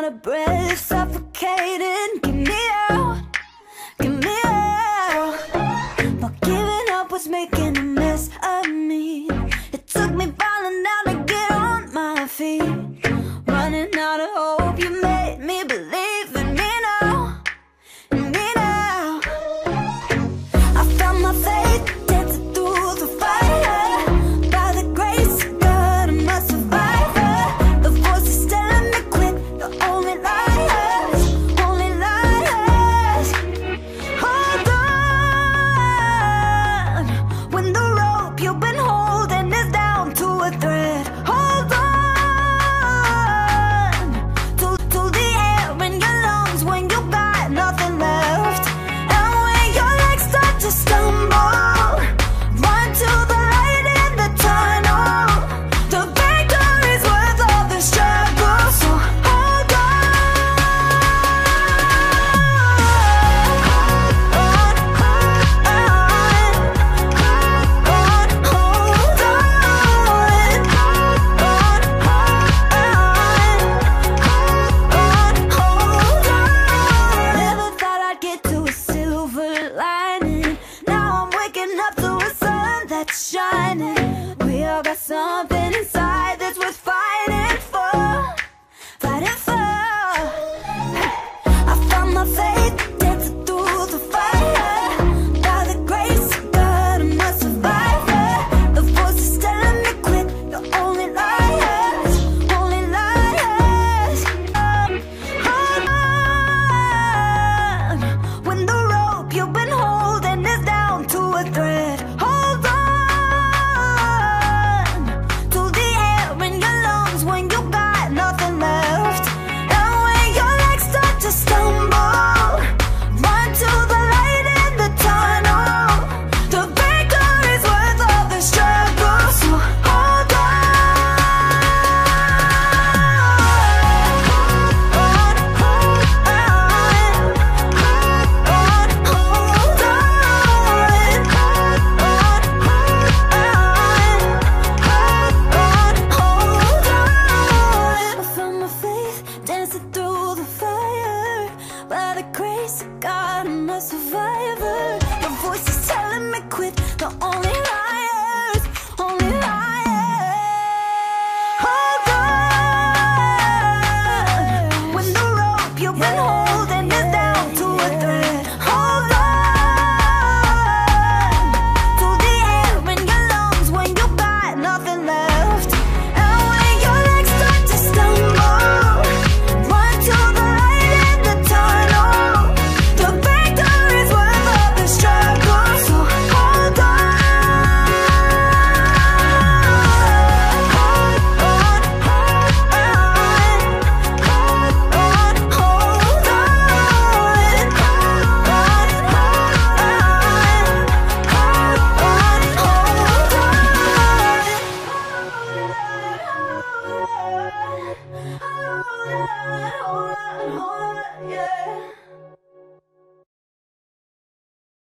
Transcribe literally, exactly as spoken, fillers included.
out of breath, suffocating. Get me out, get me out. But giving up was making a mess of me. It took me falling down to get on my feet. Running out of hope, you made me believe in me now, in me now. I found my faith dancing through the fire. By the grace of God, I'm a survivor. The voices telling me quit, the only liars, only liars. Hold on, when the rope you've been holding is down to a thread. Hold on, to, to the air in your lungs when you got nothing left. And when your legs start to stumble, run to the light in the tunnel. The victory's worth all the struggle, so hold on. Hold on, hold on, hold on, hold on, hold on. Never thought I'd get to a silver lining. Now I'm waking up to a sun that's shining. We all got something inside that's worth fighting for, fighting for. I found my faith dancing through the fire. By the grace of God, I'm a survivor. The voices telling me quit, the only liars, only liars. Hold on, when the rope you've been holding is down to a thread. Hold on, to the air in your lungs when you got nothing left. And when your legs start to stumble, run to the light in the tunnel. The victory's worth all the struggle, so hold on. Hold on, hold on, hold on, hold on. I found my faith dancing through the fire. By the grace of God, I'm a survivor. The voice is telling me quit, the only lie.